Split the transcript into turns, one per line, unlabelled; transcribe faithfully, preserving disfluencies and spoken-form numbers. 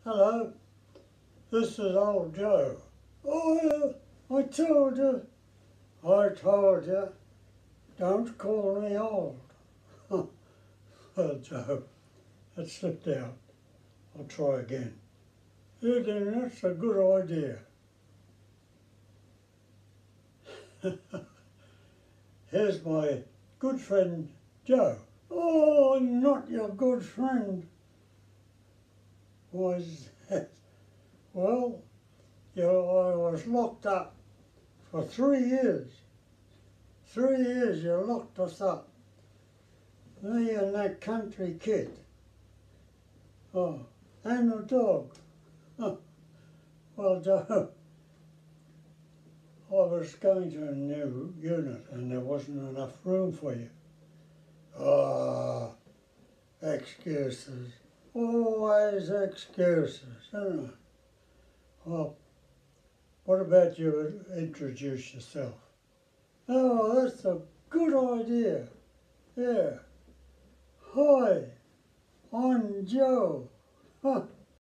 Hello, this is old Joe. Oh, I told you, I told you, don't call me old. Well, Joe, that slipped out. I'll try again. Again, that's a good idea. Here's my good friend, Joe. Oh, I'm not your good friend. Why is that? Well, you know, I was locked up for three years. Three years you locked us up. Me and that country kid. Oh, and the dog. Oh, well, Joe, I was going to a new unit and there wasn't enough room for you. Ah, excuses. Always excuses, isn't it? Well, what about you introduce yourself? Oh, that's a good idea. Yeah. Hi, I'm Joe. Huh.